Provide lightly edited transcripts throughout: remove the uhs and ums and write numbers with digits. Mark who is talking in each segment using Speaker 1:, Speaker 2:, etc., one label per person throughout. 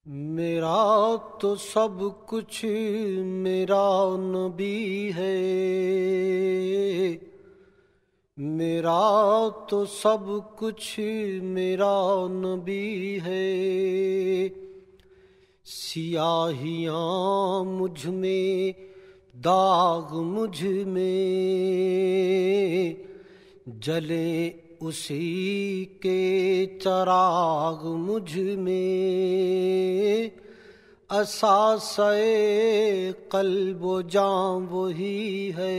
Speaker 1: میرا تو سب کچھ میرا نبی ہے، میرا تو سب کچھ میرا نبی ہے۔ سیاہیاں مجھ میں، داغ مجھ میں، جلیں اسی کے چراغ مجھ میں۔ اثاثہ قلب و جاں وہی ہے،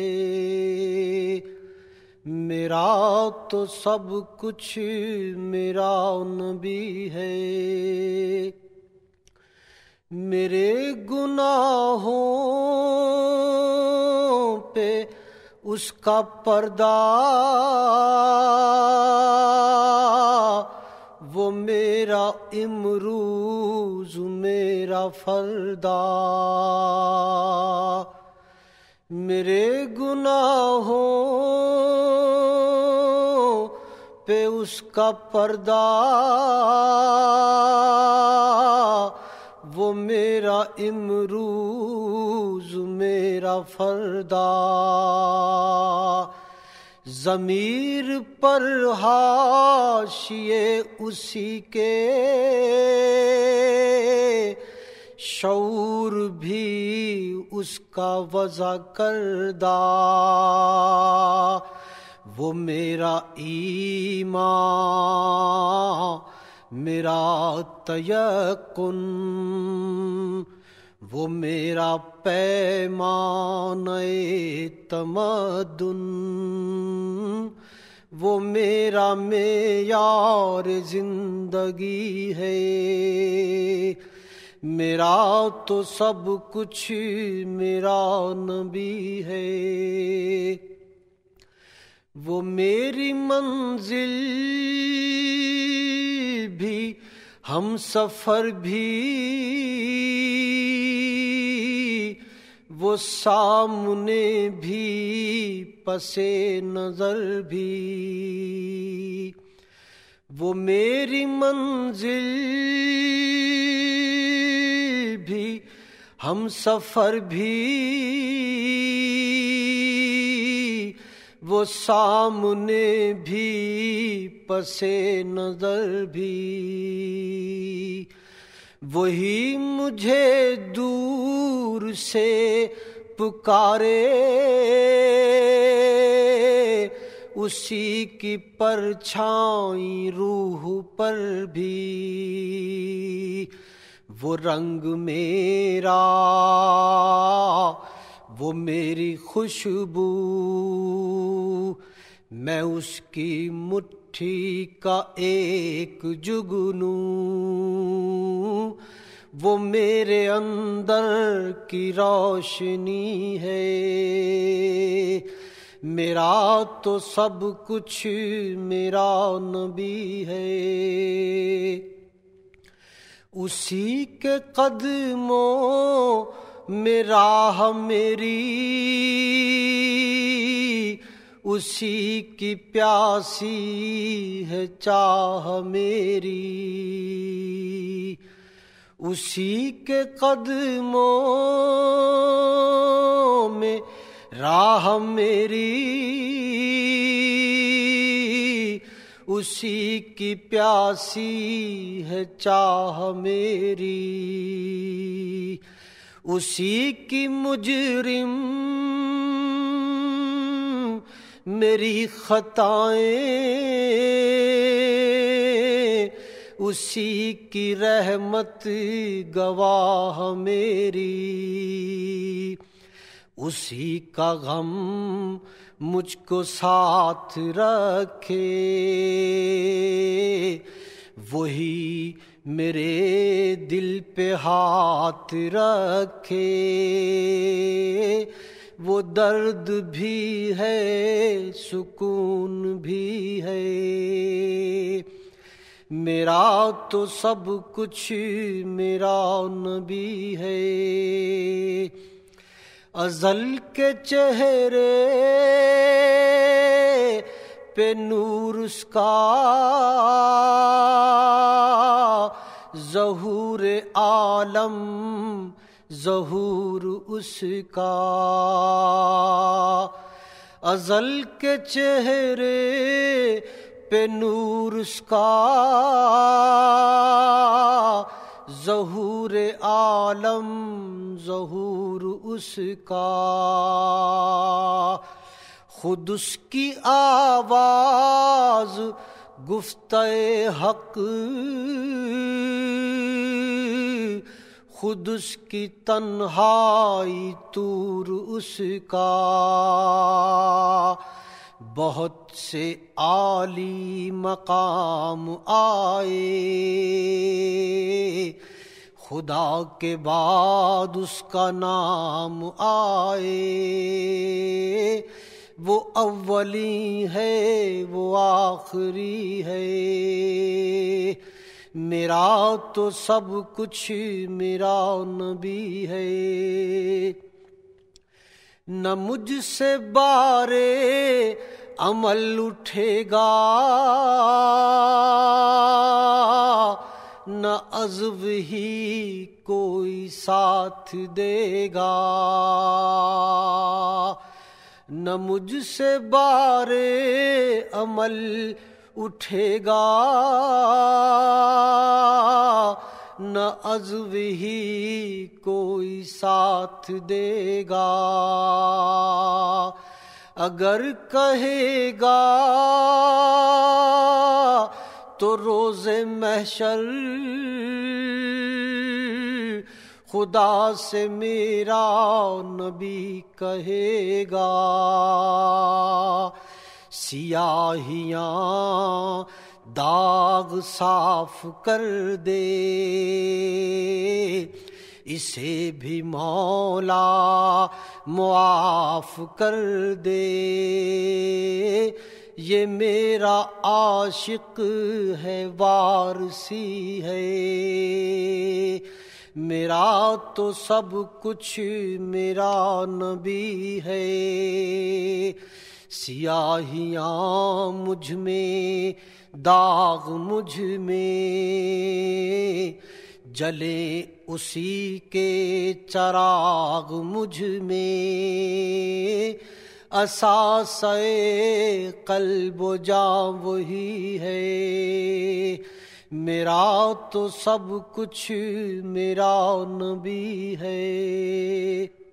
Speaker 1: میرا تو سب کچھ میرا نبی ہے۔ میرے گناہوں پہ اس کا پردہ، وہ میرا امروز میرا فردا۔ میرے گناہوں پہ اس کا پردہ، وہ میرا امروز میرا فردا۔ ضمیر پر حاشیے اسی کے، شعور بھی اس کا وضع کردہ۔ وہ میرا ایمان، میرا تیقن، وہ میرا پیمان تمدن، وہ میرا معیار زندگی ہے۔ میرا تو سب کچھ میرا نبی ہے۔ وہ میری منزل بھی، ہم سفر بھی، وہ سامنے بھی، پس نظر بھی۔ وہ میری منزل بھی، ہم سفر بھی، وہ سامنے بھی، پس نظر بھی۔ وہی مجھے دور سے پکارے، اسی کی پرچھائی روح پر بھی۔ وہ رنگ میرا، وہ میری خوشبو، میں اس کی مٹھی کا ایک جگنو۔ وہ میرے اندر کی روشنی ہے، میرا تو سب کچھ میرا نبی ہے۔ اسی کے قدموں میں راہ میری، اسی کی پیاسی ہے چاہ میری۔ اسی کے قدموں میں راہ میری، اسی کی پیاسی ہے چاہ میری۔ اسی کی مجرم میری خطائیں، اسی کی رحمت گواہ میری۔ اسی کا غم مجھ کو ساتھ رکھے، وہی میرے دل پہ ہاتھ رکھے۔ وہ درد بھی ہے، سکون بھی ہے، میرا تو سب کچھ میرا نبی ہے۔ ازل کے چہرے پہ نور اس کا، ظہور عالم ظہور اس کا، ازل کے چہرے پہ نور اس کا، ظہور عالم ظہور اس کا، خود اس کی آواز گفتہ حق، خود اس کی تنہائی طور اس کا، بہت سے عالی مقام آئے، خدا کے بعد اس کا نام آئے، وہ اولی ہے وہ آخری ہے، میرا تو سب کچھ میرا نبی ہے، نہ مجھ سے بارے عمل اٹھے گا، نہ عزو ہی کوئی ساتھ دے گا، نہ مجھ سے بارے عمل اٹھے گا، نہ عزو ہی کوئی ساتھ دے گا، اگر کہے گا تو روز محشر خدا سے میرا نبی کہے گا، سیاہیاں داغ صاف کر دے، اسے بھی مولا معاف کر دے، یہ میرا عاشق ہے وارثی ہے، میرا تو سب کچھ میرا نبی ہے، سیاہیاں مجھ میں داغ مجھ میں، جلے اسی کے چراغ مجھ میں، اساسِ قلب و جاں وہی ہے، میرا تو سب کچھ میرا نبی ہے۔